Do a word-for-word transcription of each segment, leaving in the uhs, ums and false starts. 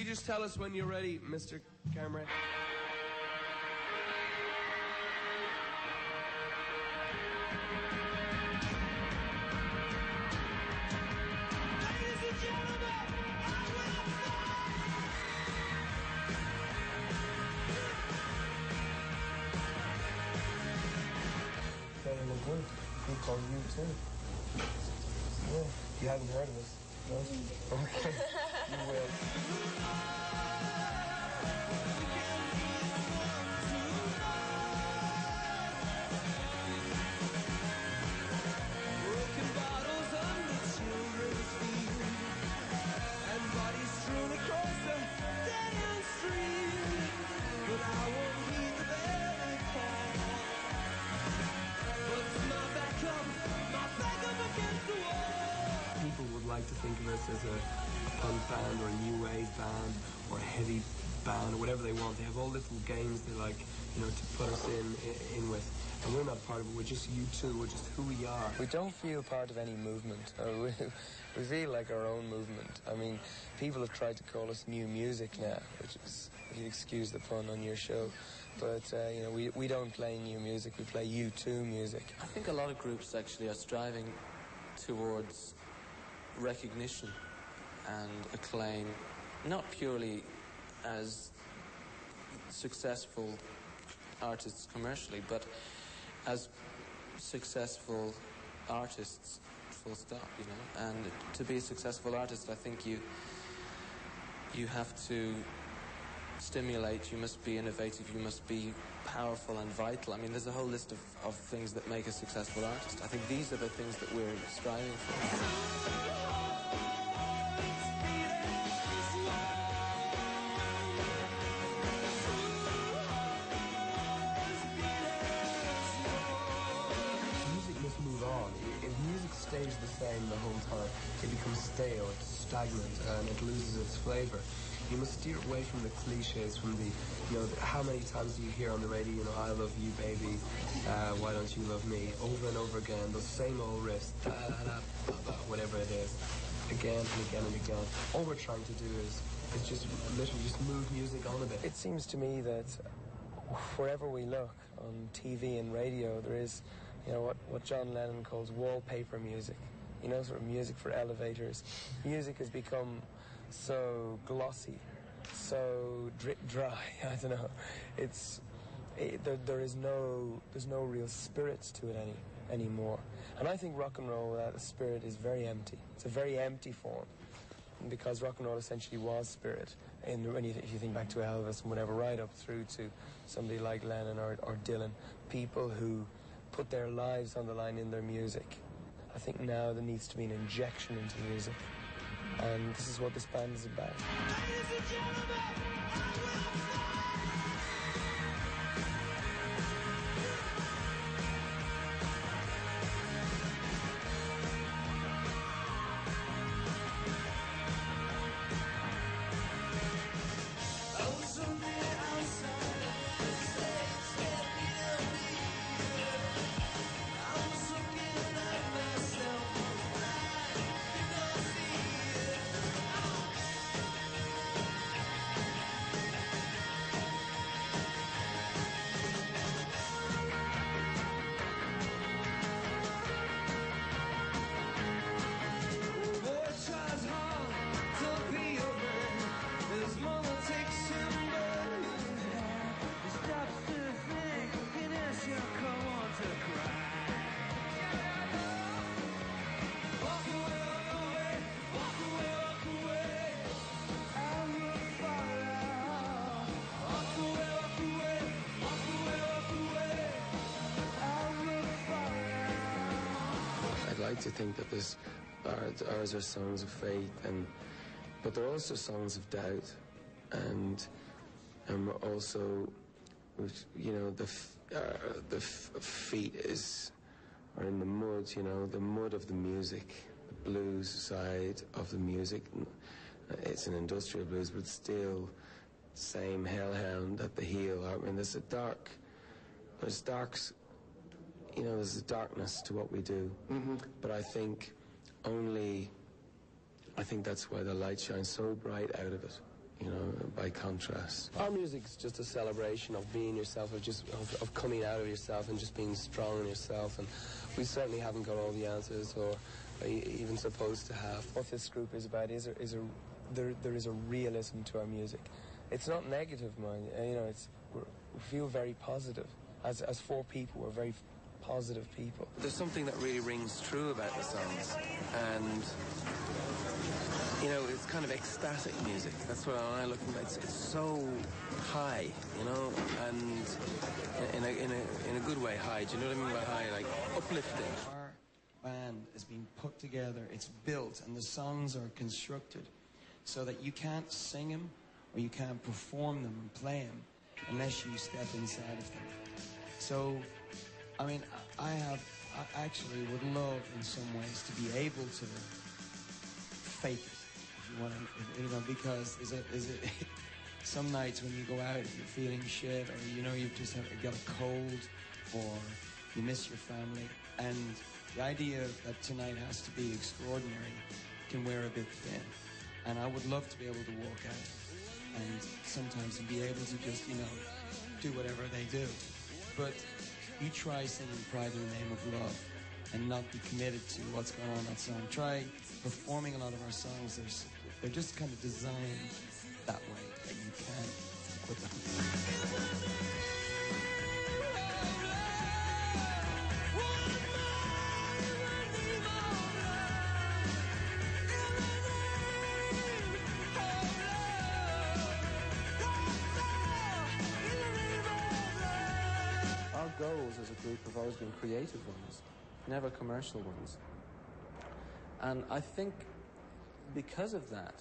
just tell us when you're ready, Mister Camera? Playing a group, a group called U two. Yeah, you haven't heard of us, no? Okay, you will. Broken bottles under children's feet, and bodies strewn across the dead-end street. But I won't heed the very call. People would like to think of us as a, a punk band or a new wave band or a heavy band or whatever they want. They have all little games they like, you know, to put us in in with. And we're not part of it. We're just U two. We're just who we are. We don't feel part of any movement. Uh, we, we feel like our own movement. I mean, people have tried to call us new music now, which is, if you excuse the pun on your show. But, uh, you know, we, we don't play new music. We play U two music. I think a lot of groups actually are striving towards recognition and acclaim, not purely as successful artists commercially, but as successful artists, full stop, you know. And to be a successful artist, I think you you have to stimulate, you must be innovative, you must be powerful and vital. I mean, there's a whole list of, of things that make a successful artist. I think these are the things that we're striving for. Move on. If music stays the same the whole time, it becomes stale, it's stagnant, and it loses its flavour. You must steer away from the cliches, from the, you know, the, how many times do you hear on the radio, you know, I love you, baby, uh, why don't you love me, over and over again, those same old riffs, da da da, blah, blah, whatever it is, again and again and again. All we're trying to do is, is just literally just move music on a bit. It seems to me that wherever we look, on T V and radio, there is, you know, what, what John Lennon calls wallpaper music. You know, sort of music for elevators. Music has become so glossy, so drip dry. I don't know. It's it, there, there is no there's no real spirit to it any anymore. And I think rock and roll without a spirit is very empty. It's a very empty form, because rock and roll essentially was spirit. And when you, if you think back to Elvis and whatever, right up through to somebody like Lennon or, or Dylan, people who put their lives on the line in their music. I think now there needs to be an injection into music, and this is what this band is about. Ladies and gentlemen, I will I like to think that this, ours, ours are songs of faith, and but they're also songs of doubt, and um, also, you know, the uh, the f feet is are in the mud, you know, the mud of the music, the blues side of the music. It's an industrial blues, but still same hellhound at the heel. I mean, there's a dark, there's darks. You know, there's a darkness to what we do, mm-hmm. but I think only, I think that's why the light shines so bright out of it. you know, by contrast. Our music's just a celebration of being yourself, of just of, of coming out of yourself and just being strong in yourself. And we certainly haven't got all the answers, or even supposed to have. What this group is about is a, is a there there is a realism to our music. It's not negative, mind you know. It's we're, we feel very positive. As as four people, we're very positive people. There's something that really rings true about the songs, and you know, it's kind of ecstatic music. That's what I look at. It's, it's so high, you know, and in a, in a in a good way high. Do you know what I mean by high? Like uplifting. Our band has been put together. It's built, and the songs are constructed so that you can't sing them or you can't perform them and play them unless you step inside of them. So, I mean, I have, I actually would love in some ways to be able to fake it, if you want to, you know, because is it, is it, some nights when you go out, you're feeling shit, or, you know, you've just have, got a cold, or you miss your family, and the idea that tonight has to be extraordinary can wear a bit thin. And I would love to be able to walk out and sometimes be able to just, you know, do whatever they do. But you try singing Pride in the Name of Love and not be committed to what's going on in that song. Try performing a lot of our songs. They're, they're just kind of designed that way, that you can't quit them. Our goals as a group have always been creative ones, never commercial ones. And I think because of that,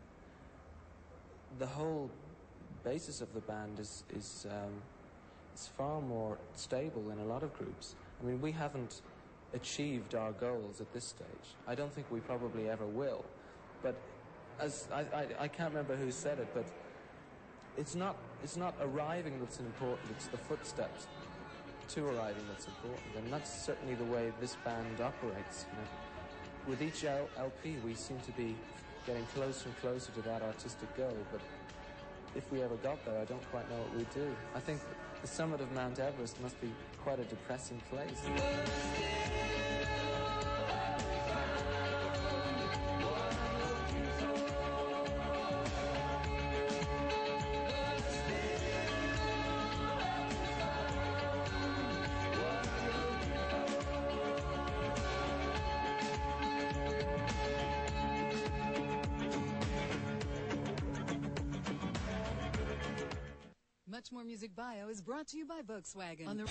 the whole basis of the band is is um, is far more stable than a lot of groups. I mean, we haven't achieved our goals at this stage. I don't think we probably ever will. But as I, I, I can't remember who said it, but it's not it's not arriving that's important. It's the footsteps to arriving that's important, and that's certainly the way this band operates. You know, with each L P, we seem to be getting closer and closer to that artistic goal. But if we ever got there, I don't quite know what we'd do. I think the summit of Mount Everest must be quite a depressing place. Much More Music Bio is brought to you by Volkswagen. On the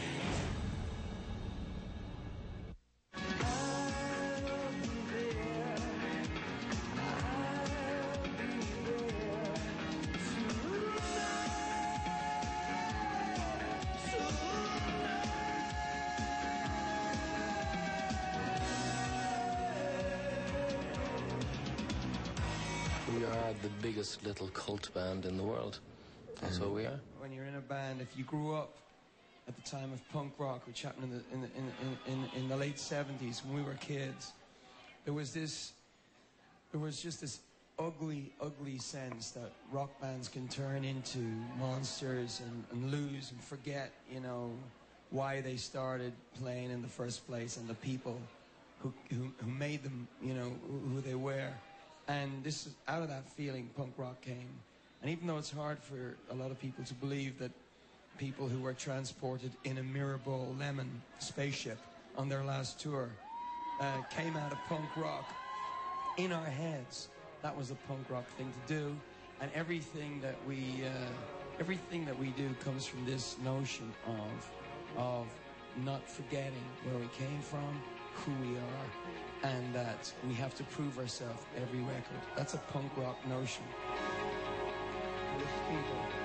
We are the biggest little cult band in the world. That's what we are. When you're in a band, if you grew up at the time of punk rock, which happened in the, in the, in, in, in the late seventies when we were kids, there was this, there was just this ugly, ugly sense that rock bands can turn into monsters and, and lose and forget, you know, why they started playing in the first place and the people who, who, who made them, you know, who they were. And this is, out of that feeling, punk rock came. And even though it's hard for a lot of people to believe that people who were transported in a Mirabelle Lemon spaceship on their last tour uh, came out of punk rock in our heads, that was a punk rock thing to do. And everything that we, uh, everything that we do comes from this notion of, of not forgetting where we came from, who we are, and that we have to prove ourselves every record. That's a punk rock notion. People.